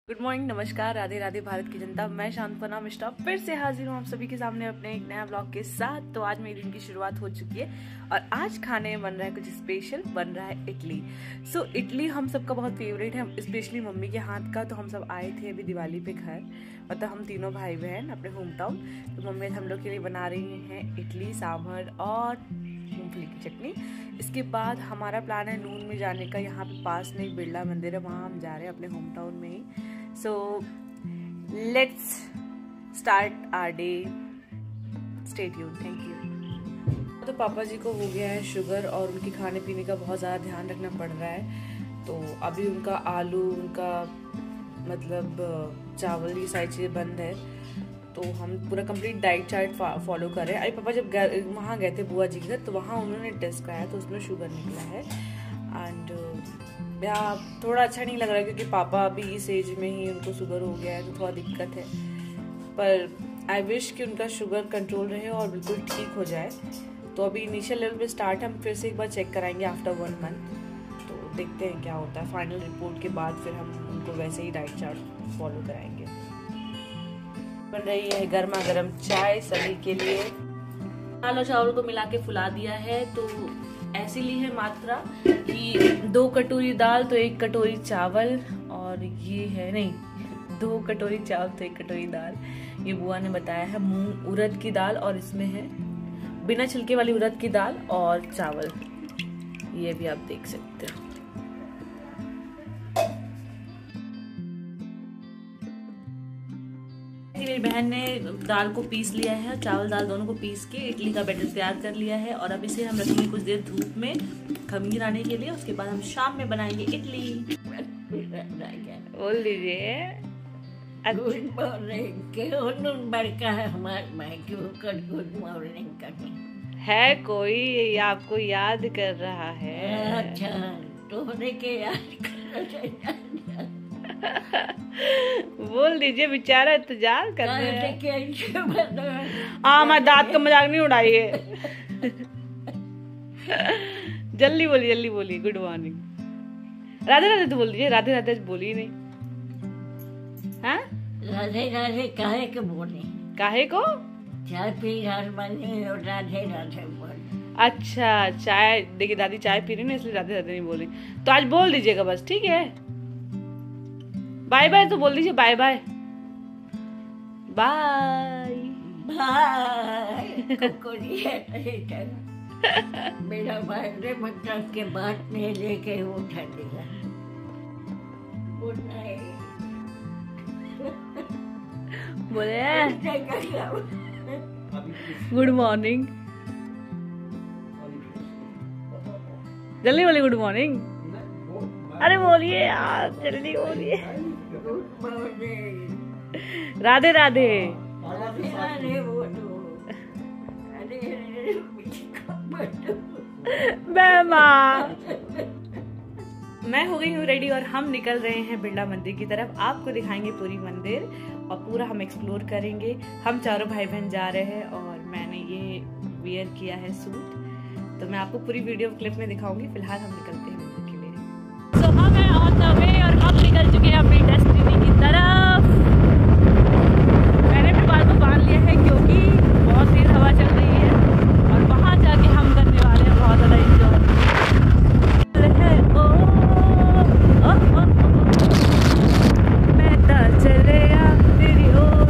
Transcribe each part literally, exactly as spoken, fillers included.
Good morning, नमस्कार, राधे राधे भारत की जनता। मैं शांतपना मिश्रा फिर से हाजिर हूँ आप सभी के सामने अपने एक नया ब्लॉग के साथ। तो आज मेरे दिन की शुरुआत हो चुकी है और आज खाने में बन रहा है कुछ स्पेशल, बन रहा है इडली। सो so, इडली हम सबका बहुत फेवरेट है, स्पेशली मम्मी के हाथ का। तो हम सब आए थे अभी दिवाली पे घर, मतलब हम तीनों भाई बहन अपने होम टाउन। तो मम्मी हम लोग के लिए बना रही हैं इडली, सांभर और मूंगफली की चटनी। इसके बाद हमारा प्लान है नून में जाने का। यहाँ पे पास में एक बिरला मंदिर है, वहाँ हम जा रहे हैं अपने होम टाउन में ही। So let's start our day, stay tuned, thank you. तो पापा जी को हो गया है शुगर और उनके खाने पीने का बहुत ज़्यादा ध्यान रखना पड़ रहा है। तो अभी उनका आलू, उनका मतलब चावल, ये सारी चीज़ें बंद है। तो हम पूरा कंप्लीट डाइट चार्ट फॉलो कर रहे हैं। अरे पापा जब वहाँ गए थे बुआ जी के घर, तो वहाँ उन्होंने टेस्ट कराया तो उसमें शुगर निकला है। एंड या थोड़ा अच्छा नहीं लग रहा है क्योंकि पापा अभी इस एज में ही उनको शुगर हो गया है, तो थोड़ा दिक्कत है। पर आई विश कि उनका शुगर कंट्रोल रहे और बिल्कुल ठीक हो जाए। तो अभी इनिशियल लेवल पे स्टार्ट है, हम फिर से एक बार चेक कराएंगे आफ्टर वन मंथ। तो देखते हैं क्या होता है। फाइनल रिपोर्ट के बाद फिर हम उनको वैसे ही डाइट चार्ट फॉलो कराएंगे। बन रही है गर्मा गर्म चाय सभी के लिए। दाल और चावल को मिला के फुला दिया है। तो ऐसी ली है मात्रा कि दो कटोरी दाल तो एक कटोरी चावल, और ये है नहीं दो कटोरी चावल तो एक कटोरी दाल। ये बुआ ने बताया है मूंग उड़द की दाल, और इसमें है बिना छिलके वाली उड़द की दाल और चावल। ये भी आप देख सकते हो। मेरी बहन ने दाल को पीस लिया है, चावल दाल दोनों को पीस के इडली का बैटर तैयार कर लिया है। और अब इसे हम रखेंगे कुछ देर धूप में खमीर आने के लिए। उसके बाद हम शाम में बनाएंगे इडली। बोल दीजिए गुड मॉर्निंग। बड़का है हमारे माँ की गुड मॉर्निंग करनी है, कोई आपको याद कर रहा है। अच्छा, तोहरे के याद कर बोल दीजिए, बेचारा इंतजार कर रहे हैं। हाँ, मैं दांत का मजाक नहीं उड़ाइए। जल्दी बोलिए, जल्दी बोलिए। Good morning. राधे राधे तो बोल दीजिए। राधे राधे बोलिए नहीं। हाँ, राधे राधे काहे के बोले? काहे को? चाय पी घर बनी और राधे राधे बोले। अच्छा, चाय देखिए दादी चाय पी रही ना, इसलिए राधे राधे नहीं बोली। तो आज बोल दीजिएगा बस, ठीक है। बाय बाय तो बोल दीजिए। Bye bye bye bye. मेरा बर्थडे मतलब के बाद में लेके उठा दिया। गुड नाइट बोले। Good morning. जल्दी बोलिए गुड मॉर्निंग। अरे बोलिए यार, जल्दी बोलिए। राधे राधे। मैं हो गई हूँ रेडी और हम निकल रहे हैं बिरला मंदिर की तरफ। आपको दिखाएंगे पूरी मंदिर और पूरा हम एक्सप्लोर करेंगे। हम चारों भाई बहन जा रहे हैं और मैंने ये वियर किया है सूट। तो मैं आपको पूरी वीडियो क्लिप में दिखाऊंगी। फिलहाल हम निकलते हैं मंदिर के लिए। सो हम हैं ऑन द वे और हम निकल चुके हैं अपनी डेस्टिनी की तरफ। मैंने भी बाल को बांध लिया है क्योंकि बहुत तेज हवा चल रही है और वहां जाके हम करने वाले हैं बहुत ज्यादा एंजॉय। मैं तो चले आ तेरी ओर।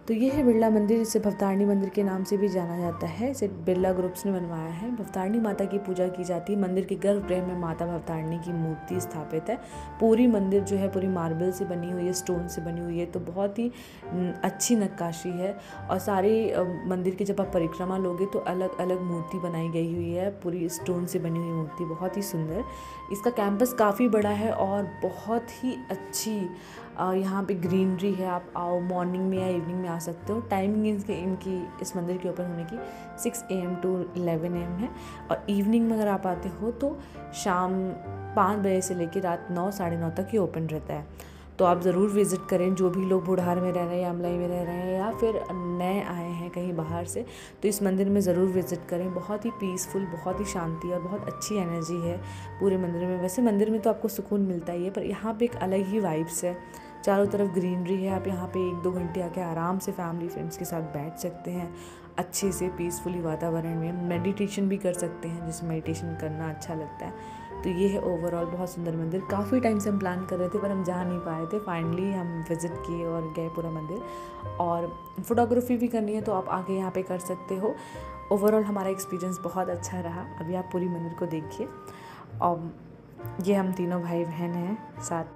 तो ये है बिरला मंदिर, जिसे भवतारिणी मंदिर के नाम से भी जाना जाता है। इसे बिरला ग्रुप्स ने बनवाया है। भवतारिणी माता की पूजा की जाती है। मंदिर के गर्भगृह में माता भवतारिणी की मूर्ति स्थापित है। पूरी मंदिर जो है पूरी मार्बल से बनी हुई है, स्टोन से बनी हुई है, तो बहुत ही अच्छी नक्काशी है। और सारी मंदिर की जब आप परिक्रमा लोगे तो अलग अलग मूर्ति बनाई गई हुई है, पूरी स्टोन से बनी हुई मूर्ति, बहुत ही सुंदर। इसका कैंपस काफ़ी बड़ा है और बहुत ही अच्छी यहाँ पे ग्रीनरी है। आप आओ, मॉर्निंग में या इवनिंग में आ सकते हो। टाइमिंग इनकी इनकी इस मंदिर के ओपन होने की six A M to eleven A M है। और इवनिंग में अगर आप आते हो तो शाम पाँच बजे से लेकर रात नौ साढ़े नौ तक ये ओपन रहता है। तो आप ज़रूर विज़िट करें, जो भी लोग बुढ़ार में रह रहे हैं या अमलाई में रह रहे हैं या फिर नए आए हैं कहीं बाहर से, तो इस मंदिर में ज़रूर विज़िट करें। बहुत ही पीसफुल, बहुत ही शांति और बहुत अच्छी एनर्जी है पूरे मंदिर में। वैसे मंदिर में तो आपको सुकून मिलता ही है, पर यहाँ पे एक अलग ही वाइब्स है। चारों तरफ ग्रीनरी है। आप यहाँ पे एक दो घंटे आके आराम से फैमिली फ्रेंड्स के साथ बैठ सकते हैं अच्छे से पीसफुली वातावरण में। मेडिटेशन भी कर सकते हैं, जिसमें मेडिटेशन करना अच्छा लगता है। तो ये है ओवरऑल बहुत सुंदर मंदिर। काफ़ी टाइम से हम प्लान कर रहे थे पर हम जा नहीं पाए थे। फाइनली हम विज़िट किए और गए पूरा मंदिर। और फोटोग्राफी भी करनी है तो आप आके यहाँ पे कर सकते हो। ओवरऑल हमारा एक्सपीरियंस बहुत अच्छा रहा। अभी आप पूरी मंदिर को देखिए। और ये हम तीनों भाई बहन हैं साथ।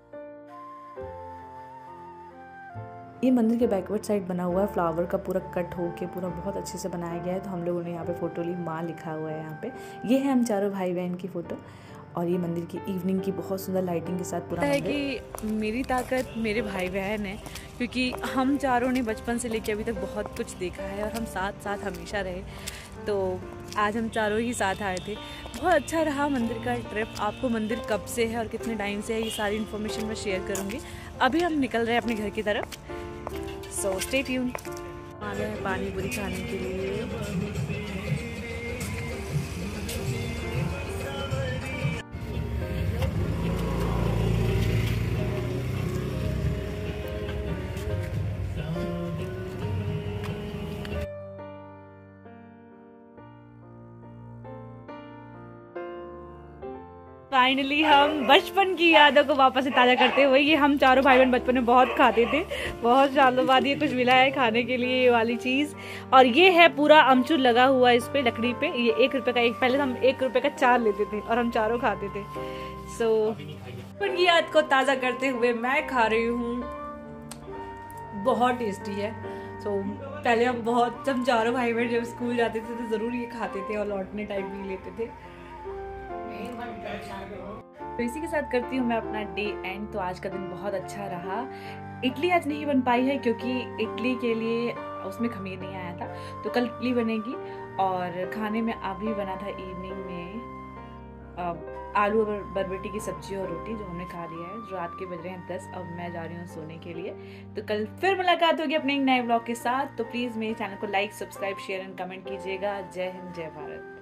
ये मंदिर के बैकवर्ड साइड बना हुआ है, फ्लावर का पूरा कट होके पूरा बहुत अच्छे से बनाया गया है। तो हम लोगों ने यहाँ पे फ़ोटो ली, माँ लिखा हुआ है यहाँ पे। ये है हम चारों भाई बहन की फ़ोटो। और ये मंदिर की इवनिंग की बहुत सुंदर लाइटिंग के साथ पूरा है कि मेरी ताकत मेरे भाई बहन है, क्योंकि हम चारों ने बचपन से लेकर अभी तक बहुत कुछ देखा है और हम साथ साथ हमेशा रहे। तो आज हम चारों ही साथ आए थे। बहुत अच्छा रहा मंदिर का ट्रिप। आपको मंदिर कब से है और कितने टाइम से है ये सारी इन्फॉर्मेशन मैं शेयर करूँगी। अभी हम निकल रहे हैं अपने घर की तरफ, सो स्टे ट्यून। आ गए हैं पानी पूरी खाने के लिए। फाइनली हम बचपन की यादों को वापस से ताज़ा करते हुए, ये हम चारों भाई बहन बचपन में बहुत खाते थे। बहुत सालों बाद ये कुछ मिला है खाने के लिए, ये वाली चीज़। और ये है पूरा अमचूर लगा हुआ है इस पे लकड़ी पे। ये एक रुपए का एक, पहले हम एक रुपए का चार लेते थे और हम चारों खाते थे। सो बचपन की याद को ताज़ा करते हुए मैं खा रही हूँ। बहुत टेस्टी है। सो पहले हम बहुत, जब चारों भाई बहन जब स्कूल जाते थे तो ज़रूर ये खाते थे और लौटने टाइम भी लेते थे। तो इसी के साथ करती हूँ मैं अपना डे एंड। तो आज का दिन बहुत अच्छा रहा। इडली आज नहीं बन पाई है क्योंकि इडली के लिए उसमें खमीर नहीं आया था, तो कल इडली बनेगी। और खाने में अभी बना था इवनिंग में आलू और बरबटी की सब्जी और रोटी, जो हमने खा लिया है। रात के बज रहे हैं दस, अब मैं जा रही हूँ सोने के लिए। तो कल फिर मुलाकात होगी अपने एक नए ब्लॉग के साथ। तो प्लीज़ मेरे चैनल को like, subscribe, share and comment कीजिएगा। जय हिंद, जय भारत।